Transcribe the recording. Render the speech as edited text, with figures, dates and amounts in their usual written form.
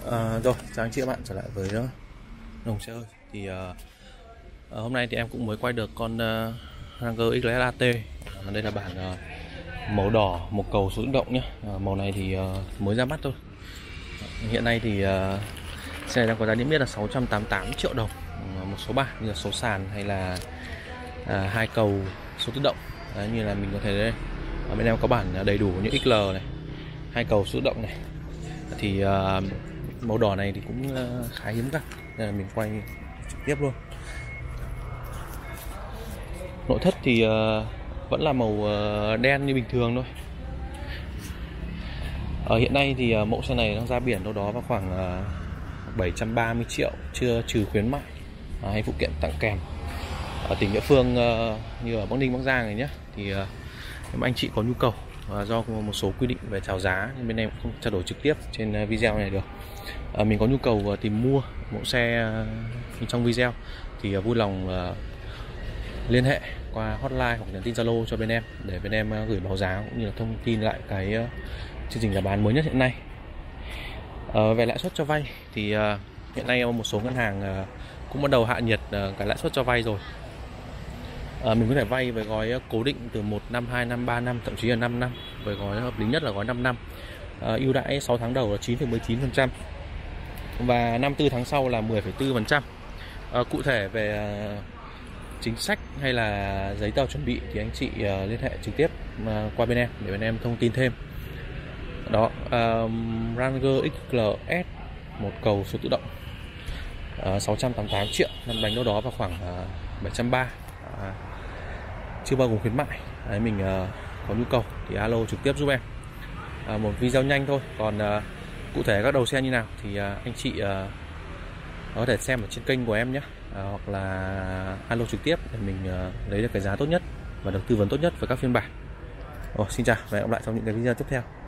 Rồi, chào anh chị và bạn trở lại với Đồng Xe ơi. Thì hôm nay thì em cũng mới quay được con Ranger XLS AT. Đây là bản màu đỏ, một cầu số tự động nhé. Màu này thì mới ra mắt thôi. Hiện nay thì xe này đang có giá niêm yết là 688 triệu đồng. Một số bản như là số sàn hay là hai cầu số tự động. Đấy, như là mình có thể đây. Ở bên em có bản đầy đủ như XL này, hai cầu số tự động này. Thì màu đỏ này thì cũng khá hiếm gặp nên là mình quay trực tiếp luôn. Nội thất thì vẫn là màu đen như bình thường thôi. Hiện nay thì mẫu xe này nó ra biển đâu đó vào khoảng 730 triệu chưa trừ khuyến mại hay phụ kiện tặng kèm. Ở tỉnh địa phương như ở Bắc Ninh, Bắc Giang này nhé, thì nếu mà anh chị có nhu cầu do một số quy định về chào giá nên bên em cũng không trao đổi trực tiếp trên video này được. Mình có nhu cầu tìm mua mẫu xe trong video thì vui lòng liên hệ qua hotline hoặc nhắn tin Zalo cho bên em để bên em gửi báo giá cũng như là thông tin lại cái chương trình giá bán mới nhất hiện nay. Về lãi suất cho vay thì hiện nay một số ngân hàng cũng bắt đầu hạ nhiệt cái lãi suất cho vay rồi. Mình có thể vay với gói cố định từ 1 năm, 2 năm, 3 năm, thậm chí là 5 năm. Với gói hợp lý nhất là gói 5 năm. Ưu đãi 6 tháng đầu là 9,19% và 54 tháng sau là 10,4%. Cụ thể về chính sách hay là giấy tờ chuẩn bị thì anh chị liên hệ trực tiếp qua bên em để bên em thông tin thêm. Đó, Ranger XLS một cầu số tự động 688 triệu, lăn bánh đâu đó vào khoảng 730, chưa bao gồm khuyến mại. Đấy, mình có nhu cầu thì alo trực tiếp giúp em. Một video nhanh thôi, còn cụ thể các đầu xe như nào thì anh chị có thể xem ở trên kênh của em nhé, hoặc là alo trực tiếp để mình lấy được cái giá tốt nhất và được tư vấn tốt nhất với các phiên bản. Xin chào và hẹn gặp lại trong những cái video tiếp theo.